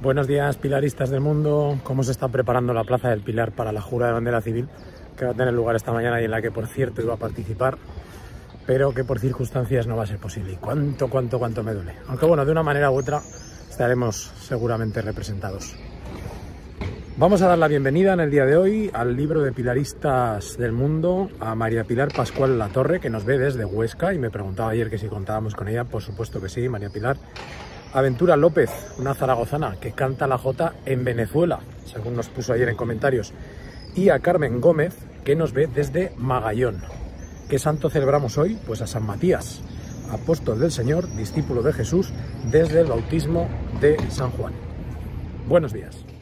Buenos días, pilaristas del mundo. ¿Cómo se está preparando la Plaza del Pilar para la jura de bandera civil que va a tener lugar esta mañana y en la que, por cierto, iba a participar, pero que por circunstancias no va a ser posible? Y cuánto me duele. Aunque bueno, de una manera u otra estaremos seguramente representados. Vamos a dar la bienvenida en el día de hoy al libro de pilaristas del mundo a María Pilar Pascual Latorre, que nos ve desde Huesca y me preguntaba ayer que si contábamos con ella. Por supuesto que sí, María Pilar. A Ventura López, una zaragozana que canta la jota en Venezuela, según nos puso ayer en comentarios. Y a Carmen Gómez, que nos ve desde Magallón. ¿Qué santo celebramos hoy? Pues a San Matías, apóstol del Señor, discípulo de Jesús, desde el bautismo de San Juan. Buenos días.